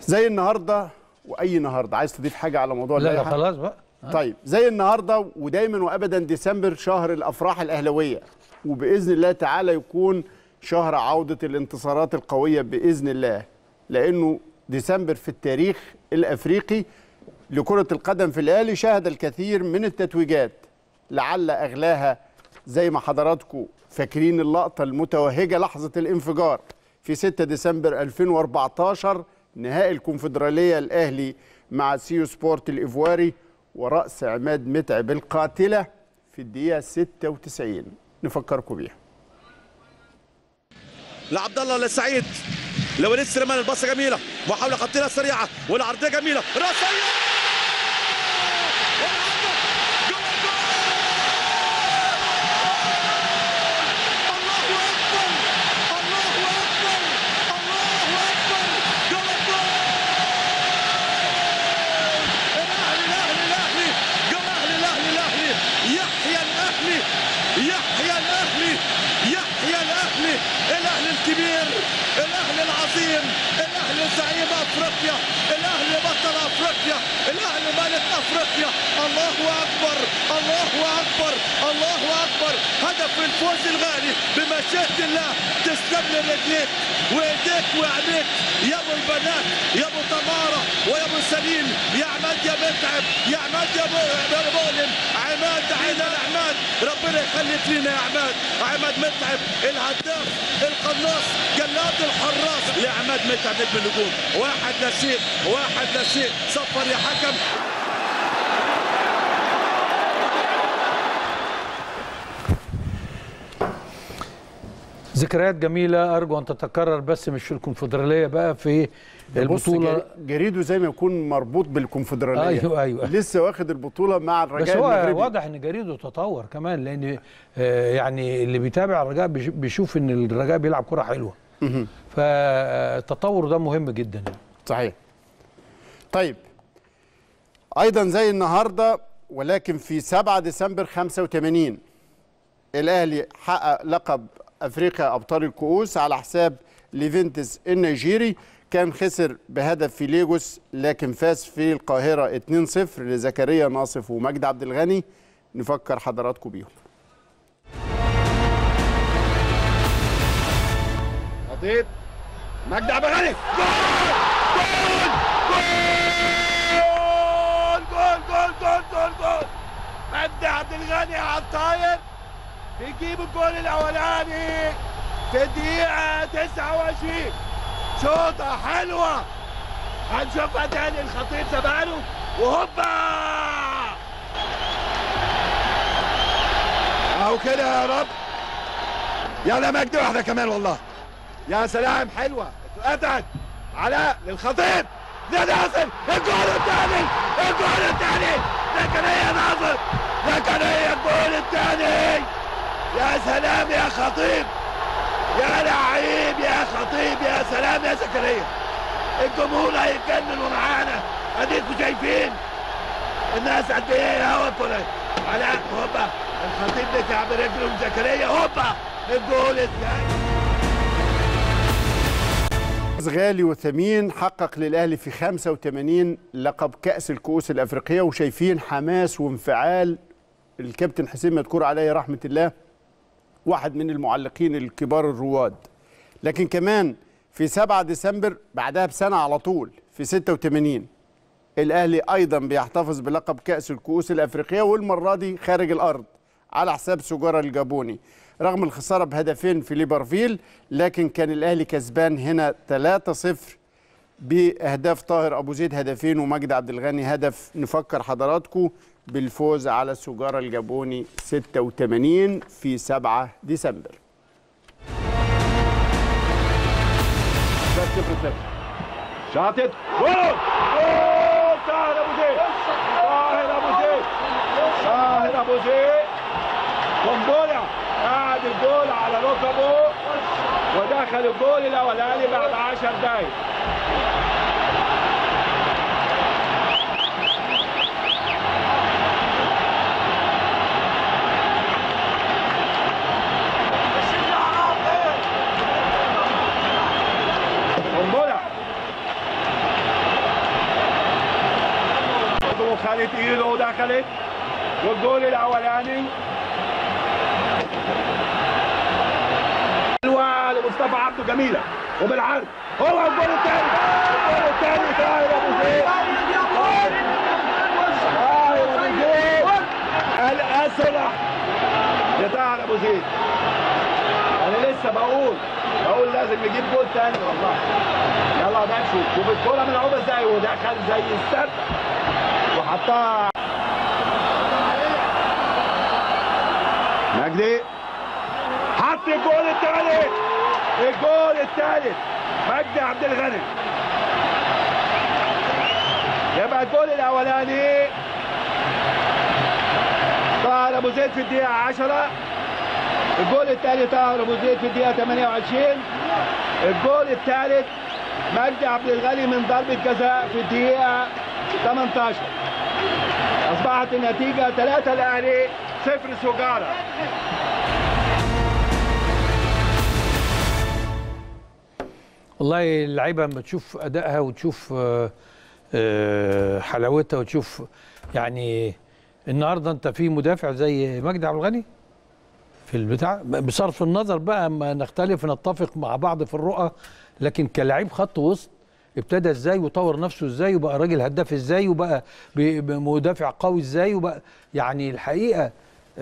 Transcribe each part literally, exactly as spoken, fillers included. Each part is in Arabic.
زي النهارده واي النهارده، عايز تضيف حاجه على موضوع لا لا خلاص بقى. طيب زي النهارده ودايما وابدا ديسمبر شهر الافراح الاهلاويه، وباذن الله تعالى يكون شهر عوده الانتصارات القويه باذن الله، لانه ديسمبر في التاريخ الافريقي لكره القدم في الاهلي شهد الكثير من التتويجات، لعل اغلاها زي ما حضراتكم فاكرين اللقطه المتوهجه لحظه الانفجار في ستة ديسمبر ألفين وأربعتاشر نهائي الكونفدراليه الاهلي مع سيو سبورت الايفواري ورأس عماد متعب القاتله في الدقيقه ستة وتسعين. نفكركم بيها. لعبد الله لسعيد، لوليد سليمان، الباصه جميله، محاوله خطيره سريعه والعرضيه جميله، راسيه يحيى الاهلي، يحيى الاهلي، الاهلي الكبير، الاهلي العظيم، الاهلي زعيم افريقيا، الاهلي بطل افريقيا، الاهلي ملك افريقيا. الله اكبر، الله اكبر، الله اكبر. هدف الفوز الغالي بمشيئه الله. تسلم لي رجليك وايديك وعينيك يا ابو البنات، يا ابو تماره ويا ابو سليم، يا عماد يا متعب، يا عماد يا ابو مؤلم، عماد عيد العماد، ربنا يخليك لينا يا عماد. عماد متعب الهداف القناص جلاد الحراس، يا عماد متعب نجم النجوم. واحد لا شيء، واحد لا شيء. صفر يا حكم. ذكريات جميله ارجو ان تتكرر، بس مش في الكونفدراليه بقى، في البطوله. جريدو زي ما يكون مربوط بالكونفدراليه. ايوه ايوه لسه واخد البطوله مع الرجاء المغربي. بس هو المغربي. واضح ان جريدو تطور كمان، لان آه يعني اللي بيتابع الرجاء بيشوف ان الرجاء بيلعب كره حلوه. فالتطور ده مهم جدا. صحيح. طيب ايضا زي النهارده ولكن في سبعة ديسمبر خمسة وثمانين الاهلي حقق لقب افريقيا ابطال الكؤوس على حساب ليفنتس النيجيري. كان خسر بهدف في ليجوس لكن فاز في القاهره اتنين صفر لزكريا ناصف ومجدي عبد الغني. نفكر حضراتكم بيهم. خطيب مجدي عبد الغني، جول جول جول جول جول. مجدي عبد الغني على الطاير بيجيب الجول الاولاني في الدقيقه تسعة وعشرين. شوطه حلوه هنشوفها تاني. الخطيب سبقله وهوبا اهو كده. يا رب يلا مجدي واحده كمان والله. يا سلام حلوه اتقطعت. علاء للخطيب لناصر، الجول الثاني، الجول الثاني. زكريا ناصر، زكريا الجول الثاني. يا سلام يا خطيب، يا لعيب يا خطيب، يا سلام يا زكريا. الجمهور هيتجننوا معانا، اديكم شايفين الناس قد ايه اهو. علاء هوبا الخطيب بتاع برجله زكريا، هوبا الجول الثاني. غالي وثمين حقق للاهلي في خمسة وثمانين لقب كأس الكؤوس الافريقيه، وشايفين حماس وانفعال الكابتن حسين مذكور عليه رحمه الله، واحد من المعلقين الكبار الرواد. لكن كمان في سبعة ديسمبر بعدها بسنه على طول في ستة وثمانين الاهلي ايضا بيحتفظ بلقب كأس الكؤوس الافريقيه، والمره دي خارج الارض على حساب سجارة الجابوني رغم الخساره بهدفين في ليبرفيل. لكن كان الاهلي كسبان هنا ثلاثة صفر باهداف طاهر ابو زيد هدفين ومجدي عبد الغني هدف. نفكر حضراتكم بالفوز على سجارة الجابوني ستة وثمانين في سبعة ديسمبر. شاطت جول جول. طاهر ابو زيد، طاهر ابو زيد، طاهر ابو زيد. قنبله قاعد الجول على ركبه ودخل الجول الاولاني بعد عشر دقايق. قنبله شالت ايده ودخلت. والجول الاولاني حلوه لمصطفى عبده جميله وبالعرض. هو الجول الثاني. الجول الثاني طاهر ابو زيد. طاهر ابو زيد الاسرع لطاهر ابو زيد. انا لسه بقول بقول لازم نجيب جول ثاني والله. يلا ده نشوف. شوف الكوره ملعوبه ازاي ودخل زي السد وحطها مجدي. حط الجول الثالث. الجول الثالث مجدي عبد الغني. يبقى الجول الاولاني طاهر ابو زيد في الدقيقه عشرة. الجول الثاني طاهر ابو زيد في الدقيقه ثمانية وعشرين. الجول الثالث مجدي عبد الغني من ضربه جزاء في الدقيقه ثمانية عشر. اصبحت النتيجه ثلاثة الاهلي صفر سجاره. والله اللعيبه لما تشوف ادائها وتشوف حلاوتها وتشوف يعني النهارده انت في مدافع زي مجدي عبد الغني في البتاع، بصرف النظر بقى ما نختلف نتفق مع بعض في الرؤى، لكن كلاعب خط وسط ابتدى ازاي وطور نفسه ازاي وبقى راجل هداف ازاي وبقى مدافع قوي ازاي وبقى يعني الحقيقه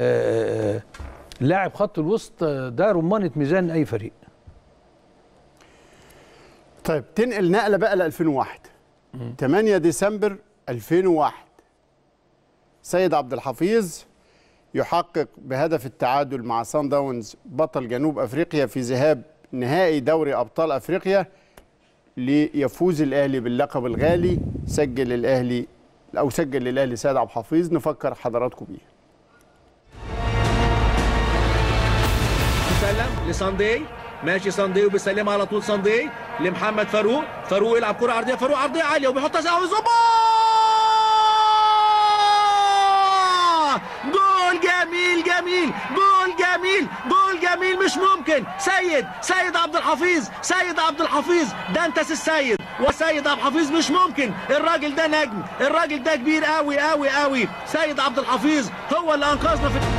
لاعب خط الوسط ده رمانه ميزان اي فريق. طيب تنقل نقله بقى ل ألفين وواحد. ثمانية ديسمبر ألفين وواحد سيد عبد الحفيظ يحقق بهدف التعادل مع سان داونز بطل جنوب افريقيا في ذهاب نهائي دوري ابطال افريقيا ليفوز الاهلي باللقب الغالي. سجل الاهلي او سجل الاهلي سيد عبد الحفيظ. نفكر حضراتكم بيه. سلم لساندي. ماشي ساندي وبيسلمها على طول ساندي لمحمد فاروق. فاروق يلعب كرة عرضية. فاروق عرضية عالية وبيحطها زاوية ويظبط. جول جميل جميل. جول جميل. جول جميل مش ممكن. سيد سيد عبد الحفيظ. سيد عبد الحفيظ ده انت السيد وسيد عبد الحفيظ مش ممكن. الراجل ده نجم. الراجل ده كبير قوي قوي قوي. سيد عبد الحفيظ هو اللي انقذنا في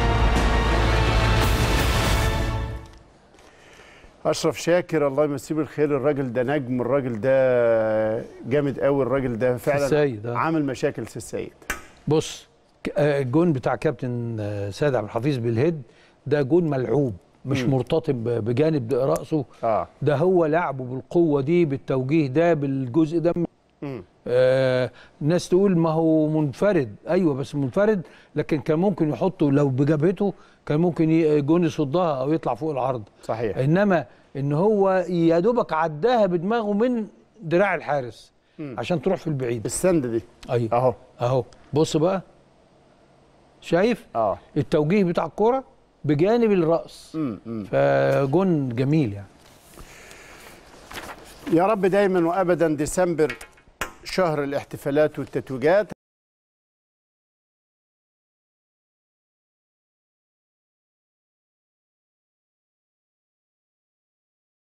اشرف شاكر الله يمسيه بالخير. الراجل ده نجم. الراجل ده جامد قوي. الراجل ده فعلا عامل مشاكل في السيد. بص الجون بتاع كابتن سيد عبد الحفيظ بالهيد ده جون ملعوب مش م. مرتطم بجانب راسه. آه. ده هو لعبه بالقوه دي بالتوجيه ده بالجزء ده. آه ناس تقول ما هو منفرد. ايوه بس منفرد لكن كان ممكن يحطه لو بجبهته كان ممكن جون يصدها او يطلع فوق العرض. صحيح. انما ان هو يا دوبك عداها بدماغه من دراع الحارس م. عشان تروح في البعيد. السند دي. ايوه اهو اهو بص بقى شايف اه التوجيه بتاع الكوره بجانب الراس. م. فجون جميل يعني. يا رب دايما وابدا ديسمبر شهر الاحتفالات والتتويجات.